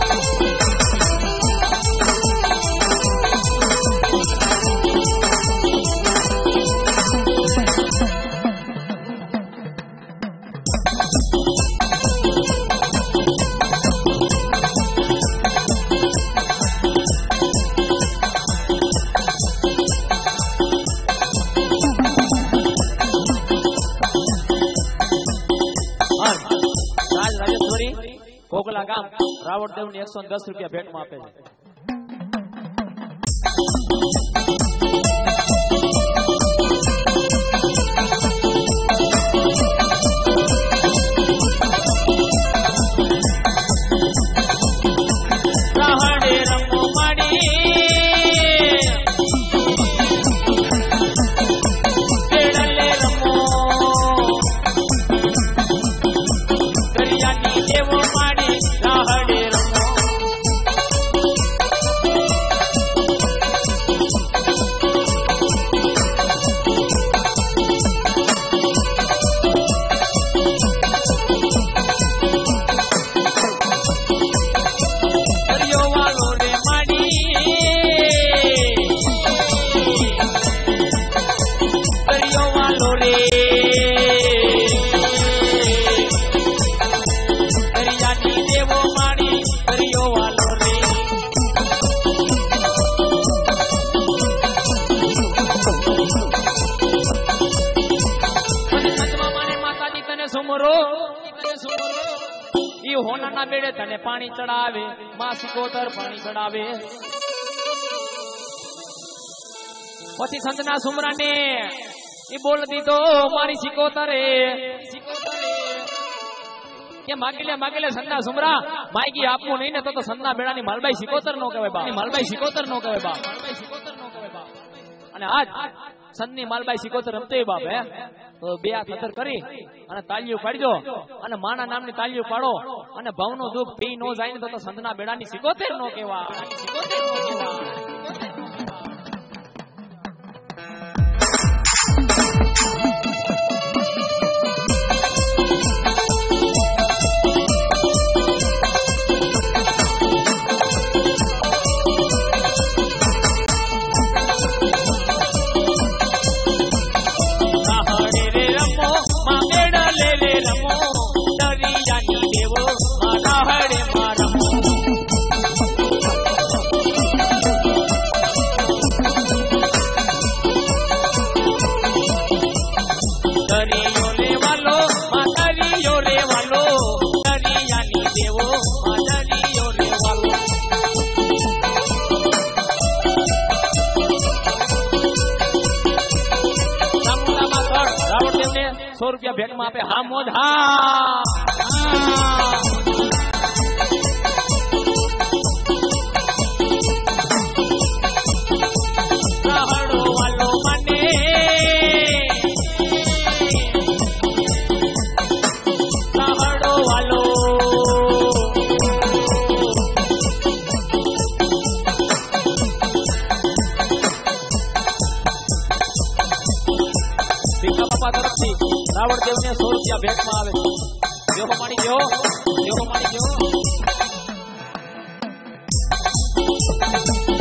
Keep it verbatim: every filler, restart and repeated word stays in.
कोकला गाम रावणदेव ने एक सौ दस रुपया भेट में आपे होना बेड़े तने पानी चढ़ावे मां सिकोतर पानी चढ़ावे पति संतना सुमरा ने ये बोल दी तो मारी सिकोतरे सिकोतरे ये मागिले मागिले संना सुमरा मायगी आपको नहीं ने तो तो संना बेड़ा नी मालबाई सिकोतर नो कहे बा मालबाई सिकोतर नो कहे बा मालबाई सिकोतर नो कहे बा અને આજ સન્ની માલબાઈ સિકોતર રમતે બાપ હે તો બે હાથ અતર કરી અને તાળીઓ પાડજો અને માના નામની તાળીઓ પાડો અને ભવનો દુઃખ પી નો જાય ને તો સંતના બેડાની સિકોતર નો કહેવા સિકોતર નો કહેવા सौ रुपया भेट में आपे हा मोज हा राहड़ो वालो मने राहड़ो वालो रावणदेव ने सौ रुपया भेट में आवे जो मानी गयो जो मानी गयो